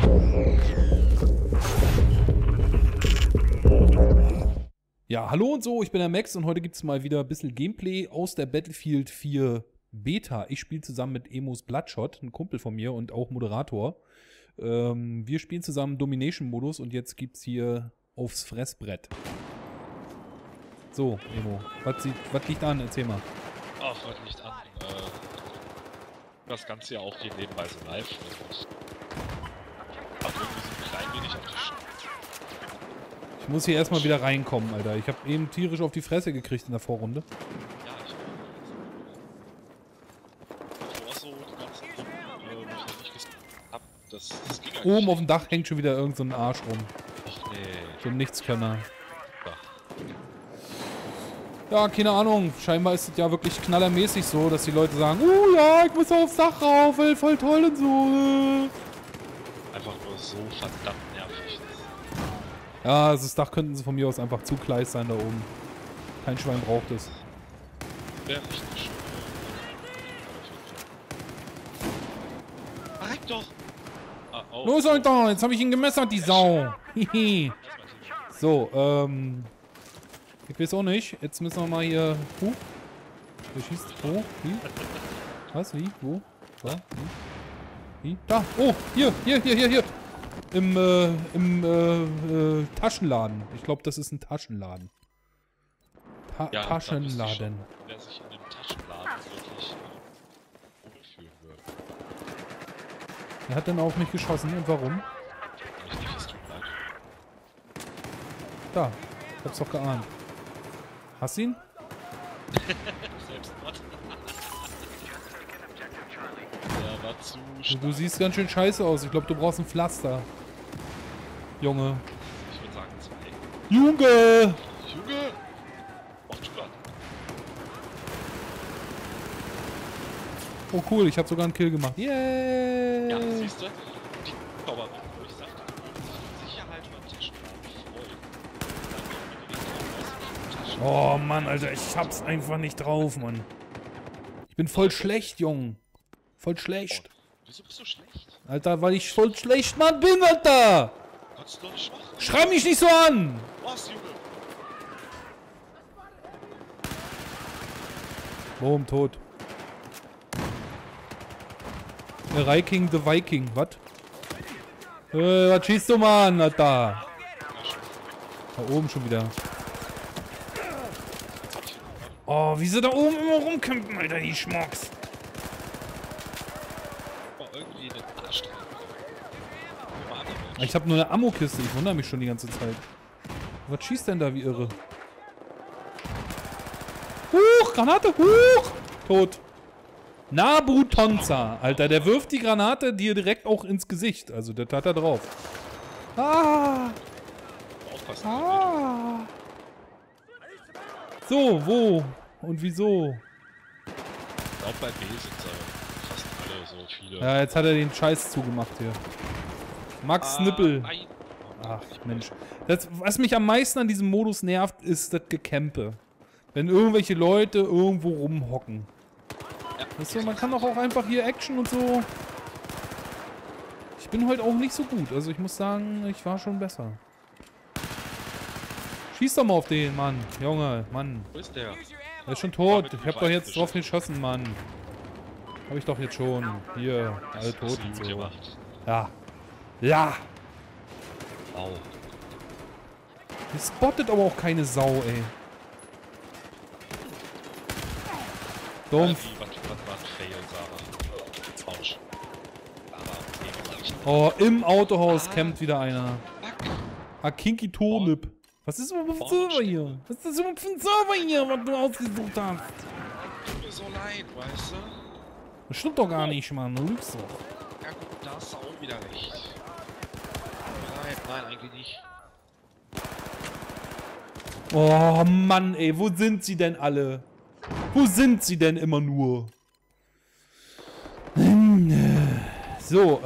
Ja, hallo und so, ich bin der Max und heute gibt es mal wieder ein bisschen Gameplay aus der Battlefield 4 Beta. Ich spiele zusammen mit Emos Bloodshot, ein Kumpel von mir und auch Moderator. Wir spielen zusammen Domination-Modus und jetzt gibt's hier aufs Fressbrett. So, Emo, was liegt an? Erzähl mal. Ach, was liegt an? Das Ganze ja auch hier nebenbei so live. Hat irgendwie so ein klein wenig auf die Ich muss hier erstmal wieder reinkommen, Alter. Ich habe eben tierisch auf die Fresse gekriegt in der Vorrunde. Ja, ich auch. So die ganzen Runden, wo ich noch nicht gesehen hab, das ging eigentlich. Oben auf dem Dach hängt schon wieder irgend so ein Arsch rum. Ach nee. So ein Nichtskönner. Ach. Ja, keine Ahnung. Scheinbar ist es ja wirklich knallermäßig so, dass die Leute sagen, ja, ich muss aufs Dach rauf, ey, voll toll und so. Einfach nur so verdammt nervig. Ja, also das Dach könnten sie von mir aus einfach zu klein sein da oben. Kein Schwein braucht es. Wäre richtig schön. Verreck doch! Ah, oh. Los, Alter, jetzt habe ich ihn gemessert, die Sau. Hihi. So, ich weiß auch nicht. Jetzt müssen wir mal hier... Wer schießt? Wo? Wie? Was? Wie? Wo? Da? Wie? Da! Oh! Hier! Im Taschenladen. Ich glaube, das ist ein Taschenladen. Ja, Taschenladen. Wer sich in dem Taschenladen wirklich wohlfühlen würde. Er hat dann auf mich geschossen. Und warum? Ich nicht, es tut leid. Da. Ich hab's doch geahnt. Hast du ihn? Selbstmord. Der war zu stark. Du siehst ganz schön scheiße aus. Ich glaube, du brauchst ein Pflaster. Junge. Ich würde sagen 2. Junge! Junge! Oh, tu das. Oh cool, ich habe sogar einen Kill gemacht. Yeah! Ja, siehst du? Die Zauberin, wo ich sagte, die würden sich mit Sicherheit beim Taschenladen freuen. Oh Mann, Alter, ich hab's einfach nicht drauf, Mann. Ich bin voll schlecht, Jung. Voll schlecht. Wieso bist du schlecht? Alter, weil ich voll schlecht, Mann, bin, Alter! Kannst du doch nicht schwach. Schrei mich nicht so an! Was, Junge? Boom, tot. Der Reiking the Viking, was? Was schießt du, Mann, Alter? Da oben schon wieder. Oh, wie sie da oben immer rumkämpfen, Alter, die Schmocks. Oh, irgendwie den Arsch dran. Ich habe nur eine Ammokiste, ich wundere mich schon die ganze Zeit. Was schießt denn da wie irre? Huch, Granate, huch! Tot. Nabutonza, Alter, der wirft die Granate dir direkt auch ins Gesicht. Also, der tat da drauf. Ah! Aufpassen. Ah! So, wo? Und wieso? Auch bei B sind fast alle so viele. Ja, jetzt hat er den Scheiß zugemacht hier. Max Nippel. Nein. Ach, Mensch. Das, was mich am meisten an diesem Modus nervt, ist das Gecampe. Wenn irgendwelche Leute irgendwo rumhocken. Ja. Weißt du, man kann doch auch einfach hier Action und so. Ich bin heute auch nicht so gut. Also ich muss sagen, ich war schon besser. Schieß doch mal auf den, Mann. Junge, Mann. Wo ist der? Er ist schon tot. Ich hab doch jetzt drauf geschossen, Mann. Hab ich doch jetzt schon. Hier, alle tot Hast du und gut so. gemacht. Ja. Ja. Au. Ihr spottet aber auch keine Sau, ey. Dumpf. Was war ein Fail, Sarah? Autsch. Oh, im Autohaus campt wieder einer. Akinki Tonip. Was ist das überhaupt für ein Server hier? Was ist das überhaupt für ein Server hier, was du ausgesucht hast? Tut mir so leid, weißt du? Das stimmt doch gar nicht, Mann. Du lügst doch. Ja gut, da hast du auch wieder recht. Nein, eigentlich nicht. Oh Mann, ey, wo sind sie denn alle? Wo sind sie denn immer nur? So,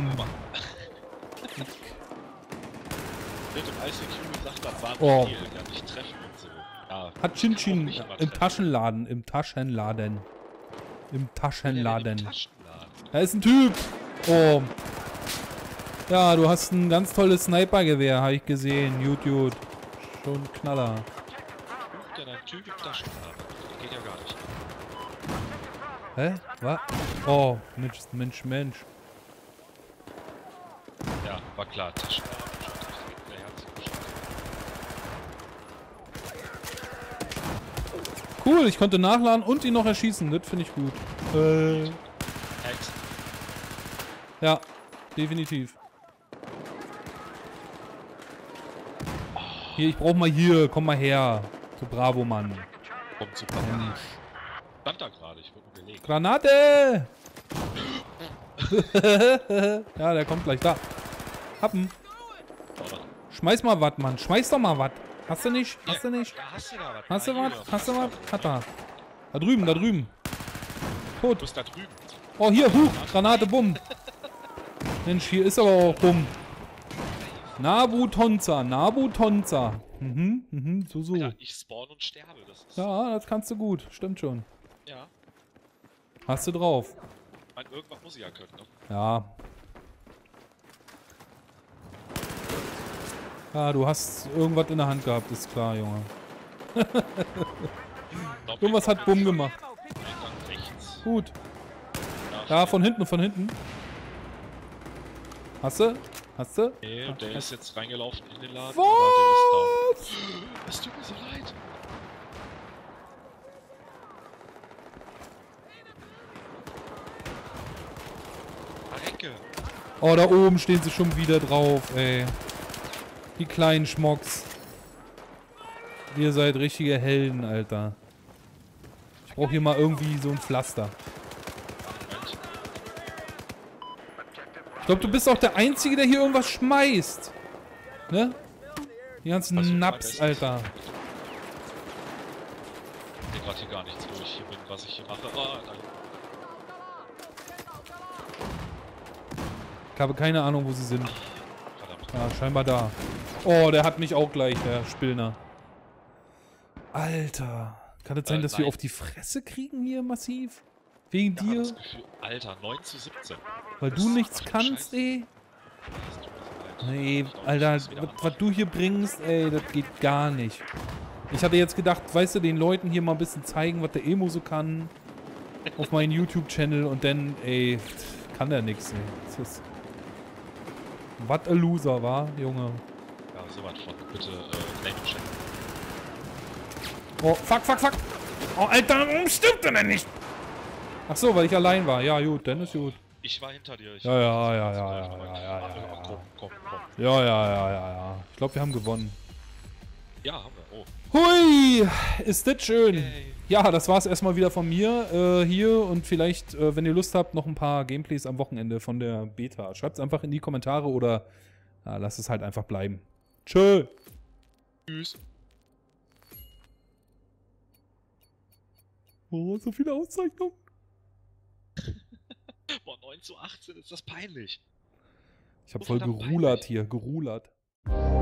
Mit dem ICQ gesagt, das war Oh. Ziel, ja nicht treffen und so. Ja, hat Chinchin nicht im übertreffen. Taschenladen, im Taschenladen. Im Im Taschenladen. Taschenladen. Da ist ein Typ. Oh. Ja, du hast ein ganz tolles Snipergewehr, habe ich gesehen. YouTube. Schon ein Knaller. Guck dir deinen Typ im Taschenlampe. Das geht ja gar nicht. Hä? Was? Oh, Mensch, Mensch, Mensch. Ja, war klar. Taschenlampe. Der hat sich bestimmt. Cool, ich konnte nachladen und ihn noch erschießen. Das finde ich gut. Hex. Ja, definitiv. Hier, ich brauch mal hier. Komm mal her. So Bravo, Mann. Kommt zu Mensch. Stand da gerade, ich wurde belegt. Granate! Ja, der kommt gleich. Da. Happen. Schmeiß mal was, Mann. Schmeiß doch mal was. Hast du nicht? Hast du nicht? Ja, hast du da was? Hast du Na, was? hier, Hast du was? da. Hat er. Da drüben, da drüben. Du Tot. bist da drüben. Oh, hier, huch. Granate, bumm. Mensch, hier ist aber auch bumm. Nabu Tonza, Nabu Tonza. So. Alter, ich spawn und sterbe. Das ist. Ja, das kannst du gut. Stimmt schon. Ja. Hast du drauf. Ich meine, irgendwas muss ich ja können, ne? Ja. Ja, du hast irgendwas in der Hand gehabt, ist klar, Junge. Irgendwas hat Bumm gemacht. Eingang rechts. Gut. Ja, von hinten, von hinten. Hast du? Hast du? Nee, der ist jetzt reingelaufen in den Laden, Was? aber der ist down. Es tut mir so leid. Renke. Oh, da oben stehen sie schon wieder drauf, ey. Die kleinen Schmocks. Ihr seid richtige Helden, Alter. Ich brauche hier mal irgendwie so ein Pflaster. Moment. Ich glaube, du bist auch der Einzige, der hier irgendwas schmeißt. Ne? Die ganzen Versuch mein Naps, Bestes. Alter. Ich sehe gerade hier gar nichts, wo ich hier bin, was ich hier mache. Oh, Alter. Ich habe keine Ahnung, wo sie sind. Verdammt. Ja, scheinbar da. Oh, der hat mich auch gleich, der Spillner. Alter. Kann es sein, dass wir nein. auf die Fresse kriegen hier massiv? Wegen Ich habe dir? das Gefühl, Alter, 9:17. Weil Das du ist nichts einfach kannst, Scheiße. ey? Das tut mir so leid. Nee, Ich glaub, ich Alter, muss wieder was du hier bringst, ey, das geht gar nicht. Ich hatte jetzt gedacht, weißt du, den Leuten hier mal ein bisschen zeigen, was der Emo so kann. Auf meinen YouTube-Channel und dann, ey, kann der nix, ey. Das ist... Was a Loser, war, Junge. Ja, so was von. Bitte, Name check. Oh, fuck, fuck, fuck. Oh, Alter, warum stimmt denn nicht? Ach so, weil ich allein war. Ja, gut, dann ist gut. Ich war hinter dir. Ich Ja. Komm. Ja. Ich glaube, wir haben gewonnen. Ja, haben wir. Oh. Hui, ist das schön. Yay. Ja, das war's erstmal wieder von mir hier und vielleicht, wenn ihr Lust habt, noch ein paar Gameplays am Wochenende von der Beta. Schreibt's einfach in die Kommentare oder lasst es halt einfach bleiben. Tschö. Tschüss. Oh, so viele Auszeichnungen. Boah, 9:18 ist das peinlich. Ich habe So voll verdammt gerulert peinlich. hier, gerulert.